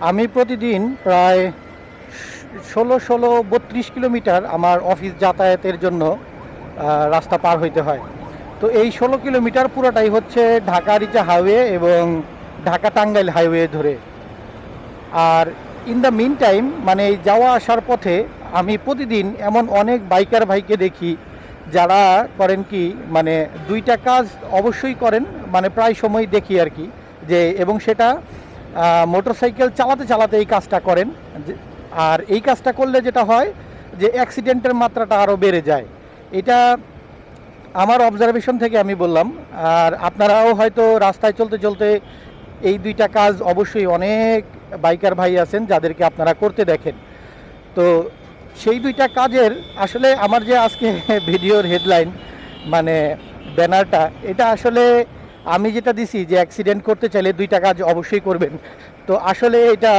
আমি প্রতিদিন প্রায় 32 কিলোমিটার আমার অফিস যাতায়াতের জন্য রাস্তা পার হইতে হয়। তো এই 16 কিলোমিটার পুরোটাই হচ্ছে ঢাকা রিচা হাইওয়ে এবং ঢাকা টাঙ্গাইল হাইওয়ে ধরে। আর ইন দ্য মিন টাইম মানে এই যাওয়া আসার পথে আমি প্রতিদিন এমন অনেক বাইকার ভাইকে দেখি যারা করেন কি মানে দুইটা কাজ অবশ্যই করেন, মানে প্রায় সময় দেখি আর কি, যে এবং সেটা মোটরসাইকেল চালাতে চালাতে এই কাজটা করেন। আর এই কাজটা করলে যেটা হয় যে অ্যাক্সিডেন্টের মাত্রাটা আরও বেড়ে যায়। এটা আমার অবজারভেশন থেকে আমি বললাম। আর আপনারাও হয়তো রাস্তায় চলতে চলতে এই দুইটা কাজ অবশ্যই অনেক বাইকার ভাই আছেন যাদেরকে আপনারা করতে দেখেন। তো সেই দুইটা কাজের আসলে আমার যে আজকে ভিডিওর হেডলাইন মানে ব্যানারটা, এটা আসলে আমি যেটা দিছি যে অ্যাক্সিডেন্ট করতে চাইলে দুইটা কাজ অবশ্যই করবেন, তো আসলে এটা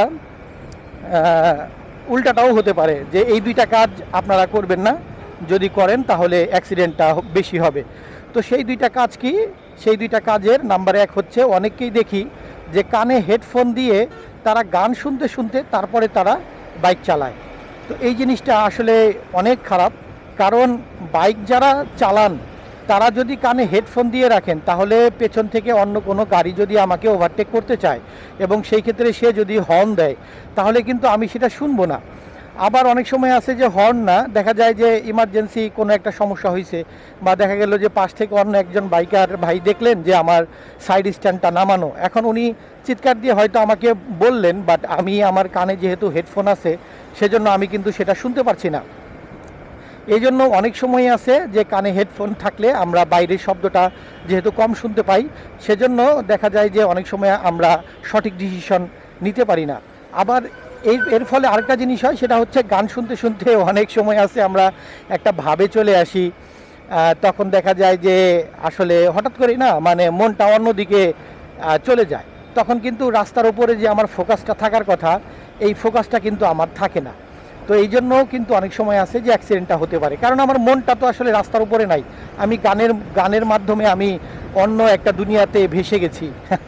উল্টাটাও হতে পারে যে এই দুইটা কাজ আপনারা করবেন না, যদি করেন তাহলে অ্যাক্সিডেন্টটা বেশি হবে। তো সেই দুইটা কাজ কি? সেই দুইটা কাজের নাম্বার 1 হচ্ছে অনেককেই দেখি যে কানে হেডফোন দিয়ে তারা গান শুনতে শুনতে তারপরে তারা বাইক চালায়। তো এই জিনিসটা আসলে অনেক খারাপ, কারণ বাইক যারা চালান তারা যদি কানে হেডফোন দিয়ে রাখেন তাহলে পেছন থেকে অন্য কোনো গাড়ি যদি আমাকে ওভারটেক করতে চায় এবং সেই ক্ষেত্রে সে যদি হর্ন দেয় তাহলে কিন্তু আমি সেটা শুনবো না। আবার অনেক সময় আছে যে হর্ন না, দেখা যায় যে ইমার্জেন্সি কোনো একটা সমস্যা হয়েছে বা দেখা গেল যে পাশ থেকে অন্য একজন বাইকার ভাই দেখলেন যে আমার সাইড স্ট্যান্ডটা নামানো, এখন উনি চিৎকার দিয়ে হয়তো আমাকে বললেন, বাট আমি আমার কানে যেহেতু হেডফোন আছে সেজন্য আমি কিন্তু সেটা শুনতে পারছি না। এই জন্য অনেক সময় আছে যে কানে হেডফোন থাকলে আমরা বাইরের শব্দটা যেহেতু কম শুনতে পাই, সেজন্য দেখা যায় যে অনেক সময় আমরা সঠিক ডিসিশন নিতে পারি না। আবার এর ফলে আরেকটা জিনিস হয়, সেটা হচ্ছে গান শুনতে শুনতে অনেক সময় আছে আমরা একটা ভাবে চলে আসি, তখন দেখা যায় যে আসলে হঠাৎ করে না মানে মনটা অন্যদিকে চলে যায়, তখন কিন্তু রাস্তার উপরে যে আমার ফোকাসটা থাকার কথা এই ফোকাসটা কিন্তু আমার থাকে না। তো এই জন্যও কিন্তু অনেক সময় আছে যে অ্যাক্সিডেন্টটা হতে পারে, কারণ আমার মনটা তো আসলে রাস্তার উপরে নাই, আমি গানের মাধ্যমে আমি অন্য একটা দুনিয়াতে ভেসে গেছি।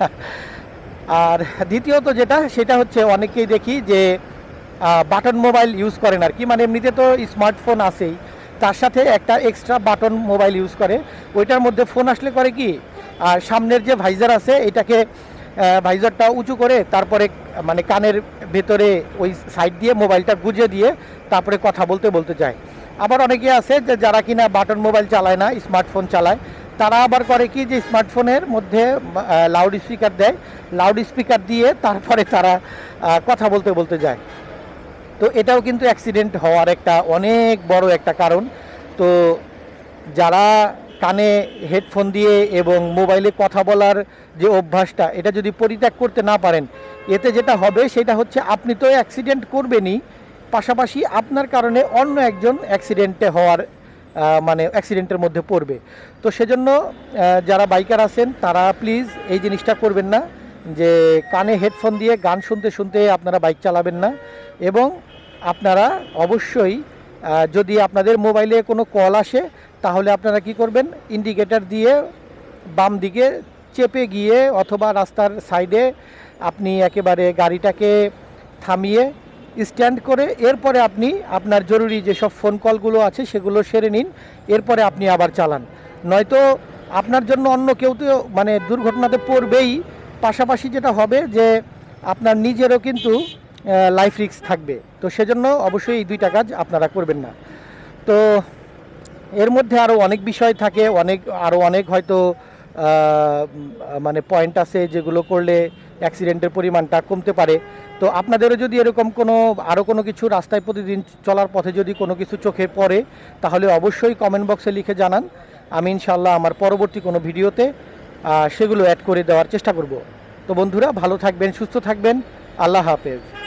আর দ্বিতীয়ত যেটা, সেটা হচ্ছে অনেকেই দেখি যে বাটন মোবাইল ইউজ করেন আর কি, মানে এমনিতে তো স্মার্টফোন আছেই, তার সাথে একটা এক্সট্রা বাটন মোবাইল ইউজ করে। ওইটার মধ্যে ফোন আসলে করে কি, আর সামনের যে ভাইজার আছে এটাকে ভাইজারটা উঁচু করে তারপরে মানে কানের ভেতরে ওই সাইড দিয়ে মোবাইলটা গুজে দিয়ে তারপরে কথা বলতে বলতে যায়। আবার অনেকে আছে যে যারা কিনা বাটন মোবাইল চালায় না, স্মার্টফোন চালায়, তারা আবার করে কি যে স্মার্টফোনের মধ্যে লাউড স্পিকার দেয়, লাউড স্পিকার দিয়ে তারপরে তারা কথা বলতে বলতে যায়। তো এটাও কিন্তু অ্যাক্সিডেন্ট হওয়ার একটা অনেক বড় একটা কারণ। তো যারা কানে হেডফোন দিয়ে এবং মোবাইলে কথা বলার যে অভ্যাসটা, এটা যদি পরিত্যাগ করতে না পারেন, এতে যেটা হবে সেটা হচ্ছে আপনি তো অ্যাক্সিডেন্ট করবেনই, পাশাপাশি আপনার কারণে অন্য একজন অ্যাক্সিডেন্টে হওয়ার মানে অ্যাক্সিডেন্টের মধ্যে পড়বে। তো সেজন্য যারা বাইকার আছেন তারা প্লিজ এই জিনিসটা করবেন না, যে কানে হেডফোন দিয়ে গান শুনতে শুনতে আপনারা বাইক চালাবেন না। এবং আপনারা অবশ্যই যদি আপনাদের মোবাইলে কোনো কল আসে তাহলে আপনারা কি করবেন, ইন্ডিকেটর দিয়ে বাম দিকে চেপে গিয়ে অথবা রাস্তার সাইডে আপনি একেবারে গাড়িটাকে থামিয়ে স্ট্যান্ড করে এরপরে আপনি আপনার জরুরি যেসব ফোন কলগুলো আছে সেগুলো সেরে নিন, এরপরে আপনি আবার চালান। নয়তো আপনার জন্য অন্য কেউ তো মানে দুর্ঘটনাতে পড়বেই, পাশাপাশি যেটা হবে যে আপনার নিজেরও কিন্তু লাইফ রিস্ক থাকবে। তো সেজন্য অবশ্যই এই দুইটা কাজ আপনারা করবেন না। তো এর মধ্যে আরও অনেক বিষয় থাকে, আরও অনেক হয়তো মানে পয়েন্ট আছে যেগুলো করলে অ্যাক্সিডেন্টের পরিমাণটা কমতে পারে। তো আপনাদেরও যদি এরকম আরও কোনো কিছু রাস্তায় প্রতিদিন চলার পথে যদি কোনো কিছু চোখে পড়ে তাহলে অবশ্যই কমেন্ট বক্সে লিখে জানান, আমি ইনশাল্লাহ আমার পরবর্তী কোনো ভিডিওতে সেগুলো অ্যাড করে দেওয়ার চেষ্টা করব। তো বন্ধুরা, ভালো থাকবেন, সুস্থ থাকবেন, আল্লাহ হাফেজ।